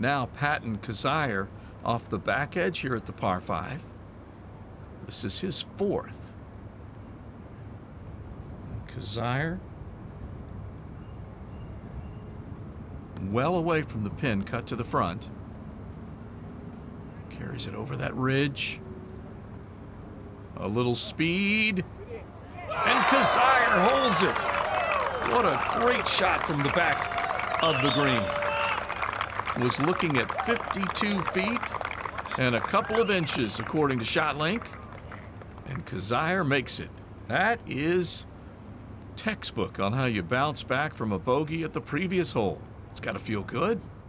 Now Patton Kizzire off the back edge here at the par 5. This is his 4th. Kizzire, well away from the pin, cut to the front. Carries it over that ridge. A little speed. And Kizzire holds it. What a great shot from the back of the green. Was looking at 52 feet and a couple of inches according to ShotLink. And Kizzire makes it. That is textbook on how you bounce back from a bogey at the previous hole. It's got to feel good.